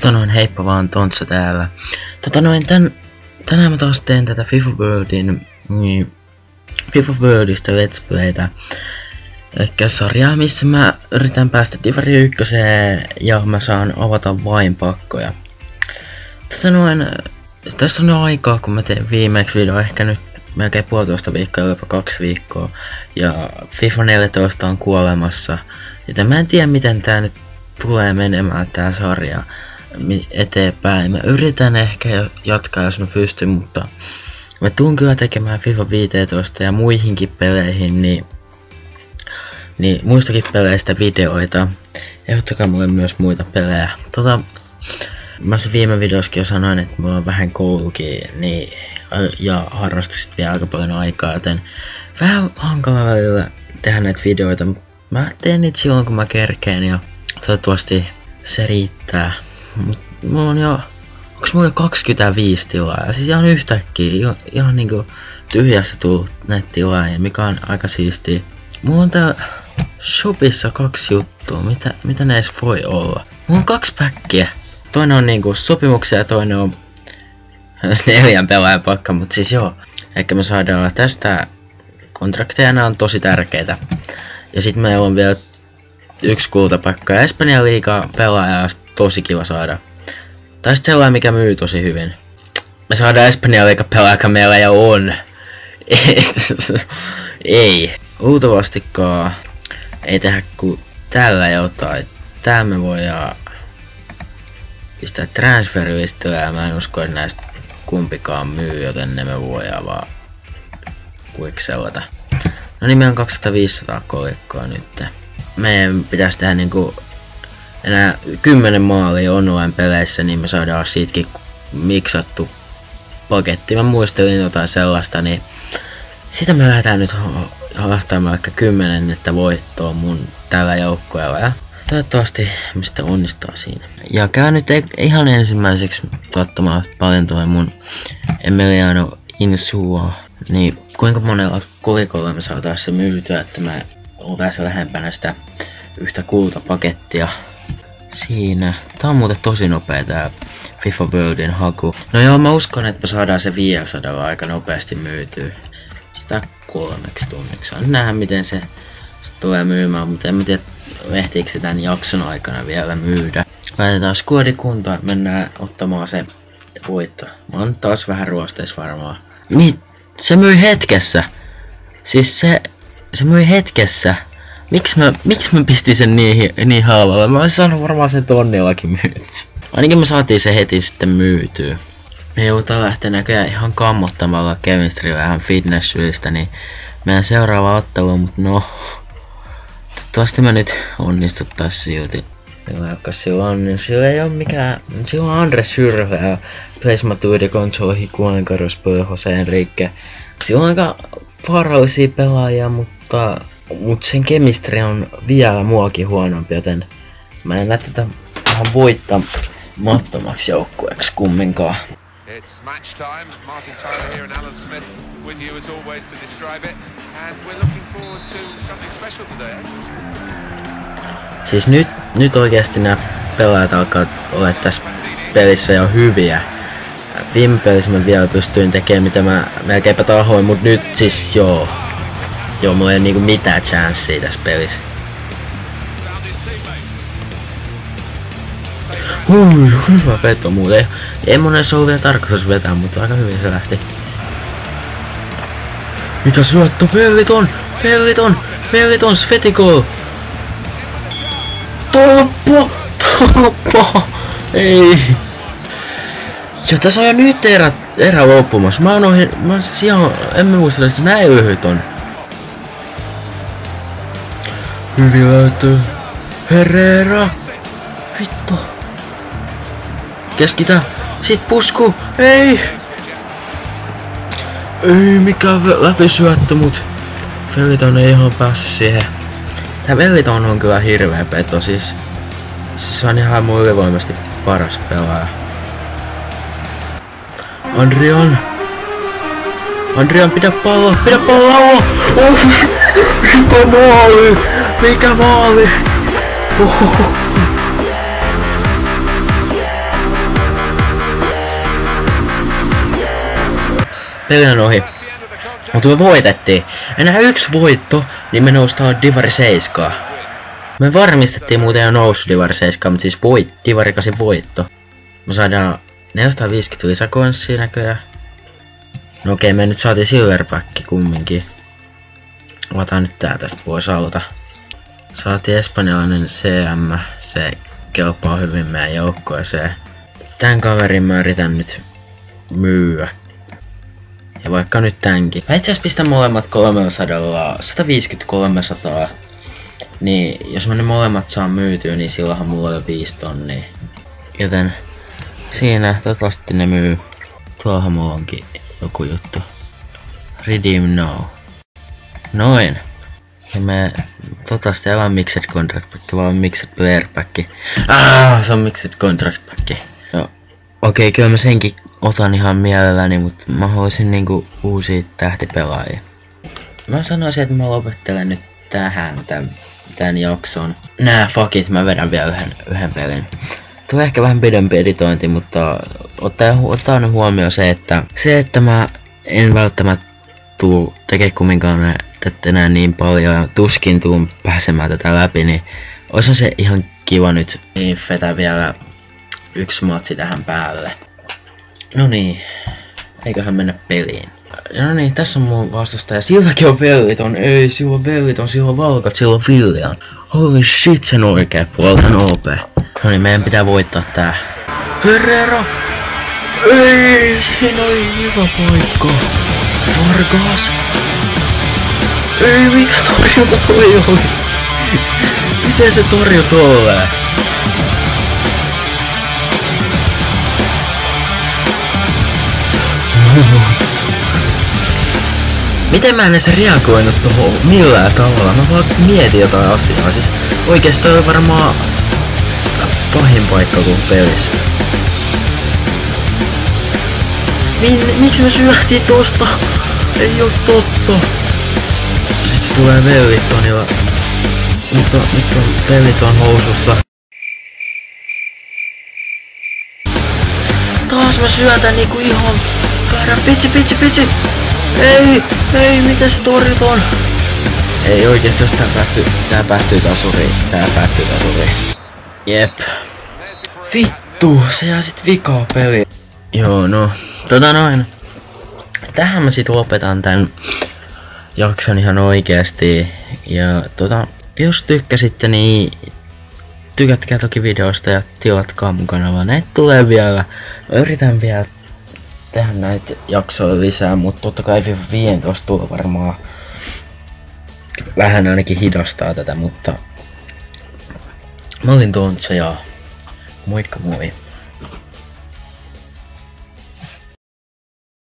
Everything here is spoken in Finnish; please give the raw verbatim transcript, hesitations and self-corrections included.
Tota noin, heippa vaan, Tontsa täällä. Tota noin, tän, tänään mä taas teen tätä FIFA Worldin, niin, FIFA Worldista Let's Playtä. Elikkä sarjaa, missä mä yritän päästä Divari ykköseen ja mä saan avata vain pakkoja. Tota noin, tässä on jo aikaa kun mä teen viimeksi video, ehkä nyt melkein puolitoista viikkoa, jopa kaksi viikkoa. Ja FIFA neljätoista on kuolemassa. Joten mä en tiedä miten tää nyt tulee menemään tää sarja eteenpäin. Mä yritän ehkä jatkaa jos mä pystyn, mutta mä tuun kyllä tekemään FIFA viisitoista ja muihinkin peleihin, niin, niin muistakin peleistä videoita. Ehdottakaa mulle myös muita pelejä. Tota, mä se viime videossakin jo sanoin, että mulla on vähän koulukin niin, ja harrastukset vielä aika paljon aikaa, joten vähän hankala välillä tehdä näitä videoita. Mä teen niitä silloin kun mä kerkeen ja toivottavasti se riittää. Mut mulla on jo, onks mulla jo kaksikymmentäviisi tilaa, ja siis ihan yhtäkkiä, ihan, ihan niinku tyhjässä tullut näitä tilaajia, mikä on aika siistiä. Mulla on tää shopissa kaksi juttua, mitä, mitä ne edes voi olla. Mulla on kaksi päkkiä. Toinen on niinku sopimuksia ja toinen on neljän pelaajan pakka, mut siis joo. Ehkä me saadaan tästä kontrakteja, nämä on tosi tärkeitä. Ja sit meillä on vielä yksi kultapaikka ja Espanjan liigaa pelaaja tosi kiva saada. Tai sit sellainen mikä myy tosi hyvin. Me saadaan Espanjan liigaa pelaaja, joka meillä jo on. Ei. Luultavastikaan ei tehdä ku tällä jotain. Tää me voidaan pistää transferlistöä ja mä en usko että näistä kumpikaan myy, joten ne me voidaan vaan quicksellata. No niin, meillä on kaksituhattaviisisataa kolikkoa nyt. Meidän pitäisi tehdä niinku enää kymmenen maalia online-peleissä, niin me saadaan siitäkin miksattu paketti. Mä muistelin jotain sellaista, niin sitä me lähdetään nyt hahtaamaan vaikka kymmenen että voittoa mun tällä joukkueella. Ja toivottavasti mistä onnistaa siinä. Ja käy nyt ihan ensimmäiseksi katsomaan paljon toi mun Emiliano Insua. Niin kuinka monella kolikolla me saatais se myytyä, että mä oltais lähempänä sitä yhtä kultapakettia. Siinä. Tää on muuten tosi nopea tää FIFA Worldin haku. No joo, mä uskon että me saadaan se viisisataa aika nopeasti myytyä. Sitä kolmeksi tunniksi. Saa nähdä miten se tulee myymään, mutta en mä tiedä ehtiikö se tän jakson aikana vielä myydä. Laitetaan skuodi kuntoon, että mennään ottamaan se voitto. Mä oon taas vähän ruosteis varmaan. Mit? Se myi hetkessä. Siis se, se myi hetkessä. Miks mä, miks mä pistin sen niin, niin halvalla? Mä olisin saanut varmaan sen tonnillakin myytyä. Ainakin me saatiin se heti sitten myytyä. Me joudutaan lähteä näköjään ihan kammottamalla chemistryä vähän fitnesssyistä, niin meidän seuraava ottelu, mut no. Toivottavasti me nyt onnistuttais silti. Vaikka sillä on, niin sillä ei oo mikään. Sillä on Andres Syrvä ja Placematuidi konsolihin kuolinkarjus Jose Enrique. Sillä on aika vaarallisia pelaajia, mutta, mutta sen chemistry on vielä muakin huonompi, joten mä en näe tätä vähän voittamattomaksi joukkueeksi kumminkaan. It's match time. Martin Tyler here and Alan Smith with you as always to describe it. And we're looking forward to something special today. Siis nyt, nyt oikeesti nämä pelaajat alkaa olla tässä pelissä jo hyviä. Viime pelissä mä vielä pystyin tekemään mitä mä melkeinpä tahoin, mut nyt siis joo. Joo, mulla ei niinku mitään chanssiä tässä pelissä. Hui, hyvä veto muuten. Ei mun edes ollut vielä tarkoitus vetää, mutta aika hyvin se lähti. Mikä syöttö? Felliton! Felliton! Felliton! Svetikol! Tolppo! Tolppo! Ei! Ja tässä on jo nyt erä, erä loppumassa. Mä oon ohi... Mä sijaan... En mä muista, että se näin lyhyt on. Hyvin löytyy. Herrera! Vittu! Keskitä! Sit pusku! Ei! Ei mikään läpisyöttö, mut Felliton ei ihan päässyt siihen. Tää Felliton on kyllä hirveä peto, siis, siis se on ihan mun ylivoimasti paras pelaaja. Andrian! Andrian, pidä palloa! Pidä palloa! Oh, mikä maali! Mikä maali! Oh. peli on ohi. Mutta me voitettiin. Enää yksi voitto, niin me noustaan Divari seitsemän. Me varmistettiin muuten jo nousu Divari seitsemän, mutta siis voit, Divari kahdeksan voitto. Me saadaan neljäsataaviisikymmentä lisäkonssia näköjään. No okei, me nyt saatiin Silverback kumminkin. Otetaan nyt tää tästä pois alta. Saatiin espanjalainen C M. Se kelpaa hyvin meidän joukkoeseen. Tän kaverin mä yritän nyt myyä. Ja vaikka nyt tämänkin. Mä itse asiassa pistän molemmat kolmesataa, sata viisikymmentä kolmesataa. Niin jos mä ne molemmat saan myytyä, niin silloinhan mulla on jo viisi tonnia. Joten siinä toivottavasti ne myy. Tuohan mulla onkin joku juttu. Redeem now. Noin. Ja me toivottavasti ei vaan Mixed Contract Pack, vaan Mixed Player Pack. Ah, se on Mixed Contract Pack. No, okei, kyllä mä senkin otan ihan mielelläni, mutta mä haluaisin niinku uusia tähtipelaajia. Mä sanoisin, että mä lopettelen nyt tähän tän, tän jakson. Nää fuck it, mä vedän vielä yhden, yhden pelin. Tulee ehkä vähän pidempi editointi, mutta ottaa, ottaa nyt huomioon se, että se, että mä en välttämättä tuu tekee kumminkaan tätä enää niin paljon ja tuskin tuun pääsemään tätä läpi, niin olisi se ihan kiva nyt niin vetää vielä yksi matsi tähän päälle. No niin, eiköhän mennä peliin. No niin, tässä on mun vastustaja. Silläkin on velliton, ei, sillä on velliton, sillä on valkat, sillä on Villian. Holy shit, sen oikea puolta on O P. No niin, meidän pitää voittaa tää. Herrera! Ei, siinä oli hyvä paikka. Vargas! Ei, mikä torjunta toi oli? Miten se torju tolleen? Miten mä en edes reagoinut tohon millään tavalla? Mä vaan mietin jotain asiaa. Siis oikeesti toi on varmaan pahin paikka kuin pelissä. Min, miksi me syöhtiin tosta? Ei oo totta. Sit se tulee velliton ja... Nyt on, nyt on velliton housussa. Taas mä syötän niinku ihan väärän. Pitsi, pitsi, pitsi! Ei, ei, miten se torjutaan? Ei oikeesti, jos tää päättyy, tää päättyy tasuriin. Tää päättyy tasuriin. Jep. Vittu, se jää sit vikaa peli. Joo, no, tota noin. Tähän mä sit lopetan tän jakson ihan oikeesti. Ja tota, jos tykkäsitte, niin tykätkää toki videosta ja tilatkaa mun kanavaa. Näitä tulee vielä. Mä yritän vielä tehdä näitä jaksoja lisää, mutta totta kai FIFA viisitoista tulee varmaan vähän ainakin hidastaa tätä, mutta mä olin Tontsa ja moikka moi.